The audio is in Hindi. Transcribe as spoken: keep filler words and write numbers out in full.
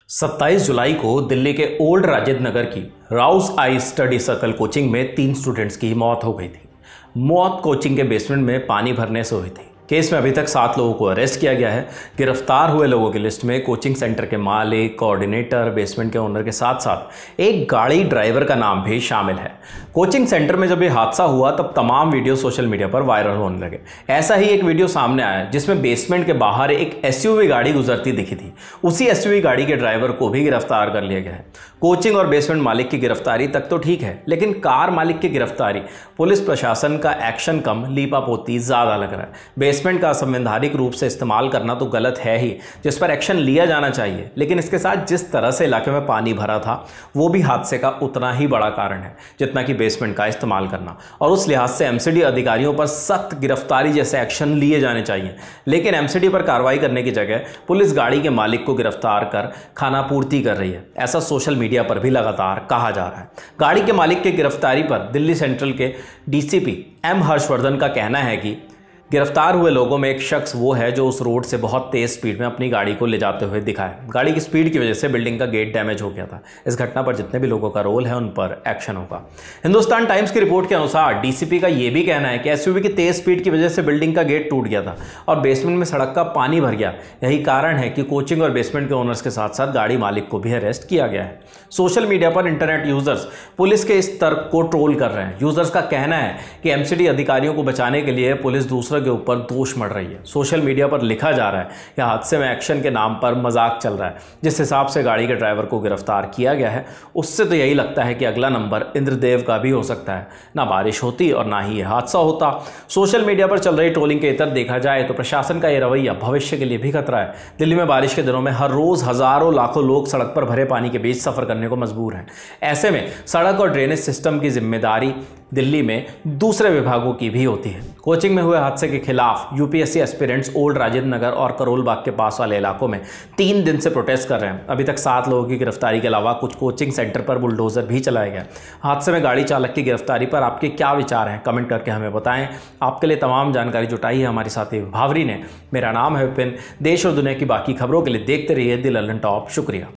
सत्ताईस जुलाई को दिल्ली के ओल्ड राजेंद्र नगर की Rau's IAS study circle coaching में तीन स्टूडेंट्स की मौत हो गई थी। मौत कोचिंग के बेसमेंट में पानी भरने से हुई थी। केस में अभी तक सात लोगों को अरेस्ट किया गया है। गिरफ्तार हुए लोगों की लिस्ट में कोचिंग सेंटर के मालिक, कोऑर्डिनेटर, बेसमेंट के ओनर के साथ साथ एक गाड़ी ड्राइवर का नाम भी शामिल है। कोचिंग सेंटर में जब ये हादसा हुआ तब तमाम वीडियो सोशल मीडिया पर वायरल होने लगे। ऐसा ही एक वीडियो सामने आया जिसमें बेसमेंट के बाहर एक एसयूवी गाड़ी गुजरती दिखी थी। उसी एसयूवी गाड़ी के ड्राइवर को भी गिरफ्तार कर लिया गया है। कोचिंग और बेसमेंट मालिक की गिरफ्तारी तक तो ठीक है, लेकिन कार मालिक की गिरफ्तारी पुलिस प्रशासन का एक्शन कम लीपापोती ज्यादा लग रहा है। बेसमेंट का संवैधानिक रूप से इस्तेमाल करना तो गलत है ही, जिस पर एक्शन लिया जाना चाहिए, लेकिन इसके साथ जिस तरह से इलाके में पानी भरा था वो भी हादसे का उतना ही बड़ा कारण है जितना कि बेसमेंट का इस्तेमाल करना। और उस लिहाज से एमसीडी अधिकारियों पर सख्त गिरफ्तारी जैसे एक्शन लिए जाने चाहिए, लेकिन एमसीडी पर कार्रवाई करने की जगह पुलिस गाड़ी के मालिक को गिरफ्तार कर खानापूर्ति कर रही है। ऐसा सोशल मीडिया पर भी लगातार कहा जा रहा है। गाड़ी के मालिक की गिरफ्तारी पर दिल्ली सेंट्रल के डीसीपी एम हर्षवर्धन का कहना है कि गिरफ्तार हुए लोगों में एक शख्स वो है जो उस रोड से बहुत तेज स्पीड में अपनी गाड़ी को ले जाते हुए दिखा है। गाड़ी की स्पीड की वजह से बिल्डिंग का गेट डैमेज हो गया था। इस घटना पर जितने भी लोगों का रोल है उन पर एक्शन होगा। हिंदुस्तान टाइम्स की रिपोर्ट के अनुसार डीसीपी का यह भी कहना है कि एसयूवी की तेज स्पीड की वजह से बिल्डिंग का गेट टूट गया था और बेसमेंट में सड़क का पानी भर गया। यही कारण है कि कोचिंग और बेसमेंट के ओनर्स के साथ साथ गाड़ी मालिक को भी अरेस्ट किया गया है। सोशल मीडिया पर इंटरनेट यूजर्स पुलिस के इस तर्क को ट्रोल कर रहे हैं। यूजर्स का कहना है कि एमसीडी अधिकारियों को बचाने के लिए पुलिस दूसरों के ऊपर दोष मढ़ रही है। सोशल मीडिया पर लिखा जा रहा है कि हादसे में एक्शन के नाम पर मजाक चल रहा है। जिस हिसाब से गाड़ी के ड्राइवर को गिरफ्तार किया गया है उससे तो यही लगता है कि अगला नंबर इंद्रदेव का भी हो सकता है। ना बारिश होती और ना ही यह हादसा होता। सोशल मीडिया पर चल रही ट्रोलिंग के इतर देखा जाए तो प्रशासन का यह रवैया भविष्य के लिए भी खतरा है। दिल्ली में बारिश के दिनों में हर रोज हजारों लाखों लोग सड़क पर भरे पानी के बीच सफर करने को मजबूर हैं। ऐसे में सड़क और ड्रेनेज सिस्टम की जिम्मेदारी दिल्ली में दूसरे विभागों की भी होती है। कोचिंग में हुए हादसे के खिलाफ UPSC aspirants old Rajendra Nagar और करोल बाग के पास वाले इलाकों में तीन दिन से प्रोटेस्ट कर रहे हैं। अभी तक सात लोगों की गिरफ्तारी के अलावा कुछ कोचिंग सेंटर पर बुलडोजर भी चलाए गए। हादसे में गाड़ी चालक की गिरफ्तारी पर आपके क्या विचार हैं, कमेंट करके हमें बताएं। आपके लिए तमाम जानकारी जुटाई है हमारे साथी भावरी ने। मेरा नाम है विपिन। देश और दुनिया की बाकी खबरों के लिए देखते रहिए दी लल्लन टॉप। शुक्रिया।